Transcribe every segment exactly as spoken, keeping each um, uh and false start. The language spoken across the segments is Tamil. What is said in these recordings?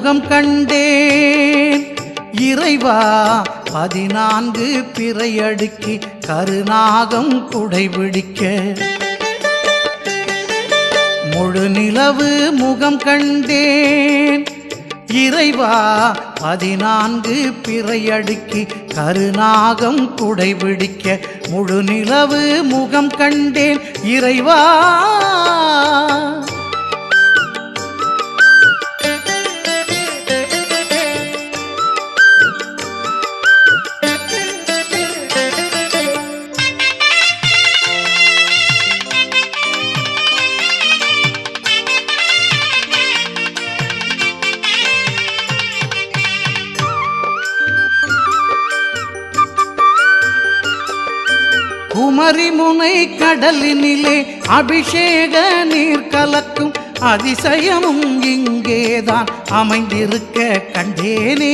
முகம் கண்டேன் இறைவா பதினான்கு பிறையடுக்கி கருநாகம் குடைபிடிக்க முழு நிலவு முகம் கண்டேன் இறைவா பதினான்கு பிறையடுக்கி கருநாகம் குடைபிடிக்க முழு நிலவு முகம் கண்டேன் இறைவா குமரிமுனை கடலினிலே அபிஷேக நீர் கலக்கும் அதிசயமும் இங்கேதான் அமைந்திருக்க கண்டேனே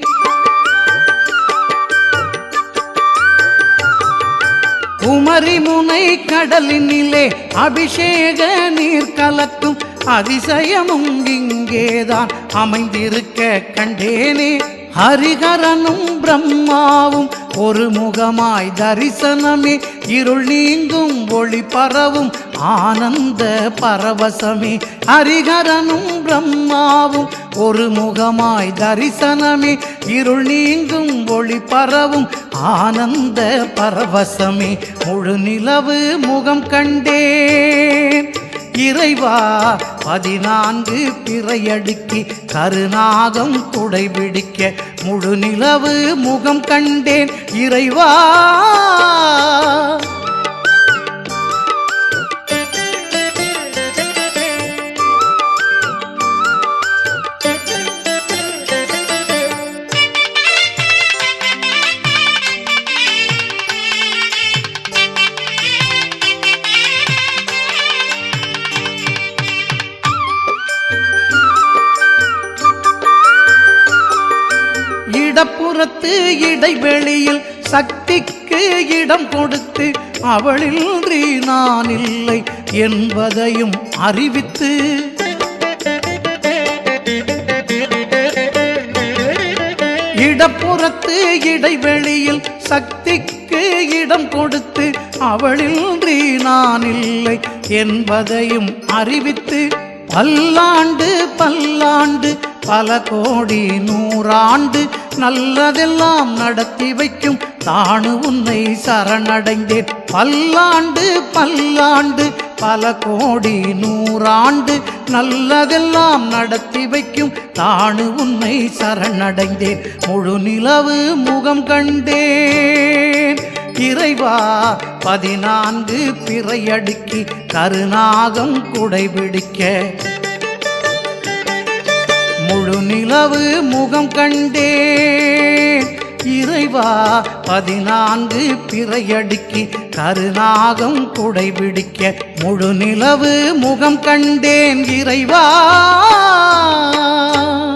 குமரிமுனை கடலினிலே அபிஷேக நீர் கலக்கும் அதிசயமும் இங்கேதான் அமைந்திருக்க கண்டேனே ஹரிஹரனும் பிரம்மாவும் ஒரு முகமாய் தரிசனமே இருள் நீங்கும் ஒளி பரவும் ஆனந்த பரவசமே ஹரிஹரனும் பிரம்மாவும் ஒரு முகமாய் தரிசனமே இருள் நீங்கும் ஒளி பரவும் ஆனந்த பரவசமே முழு நிலவு முகம் கண்டேன் இறைவா பதினான்கு பிறையடுக்கி கருநாகம் குடைபிடிக்க முழு நிலவு முகம் கண்டேன் இறைவா இடப்புறத்து இடைவெளியில் சக்திக்கு இடம் கொடுத்து அவளின்றி நான் இல்லை என்பதையும் அறிவித்து இடப்புறத்து இடைவெளியில் சக்திக்கு இடம் கொடுத்து அவளின்றி நான் இல்லை என்பதையும் அறிவித்து பல்லாண்டு பல்லாண்டு பல கோடி நூறாண்டு நல்லதெல்லாம் நடத்தி வைக்கும் தானு உன்னை சரணடைந்தேன் பல்லாண்டு பல்லாண்டு பல கோடி நூறாண்டு நல்லதெல்லாம் நடத்தி வைக்கும் தானு உன்னை சரணடைந்தேன் முழு நிலவு முகம் கண்டேன் இறைவா பதினான்கு பிறையடுக்கி கருநாகம் குடைபிடிக்க முழு நிலவு முகம் கண்டேன் இறைவா பதினான்கு பிறையடுக்கி கருநாகம் குடைபிடிக்க முழு நிலவு முகம் கண்டேன் இறைவா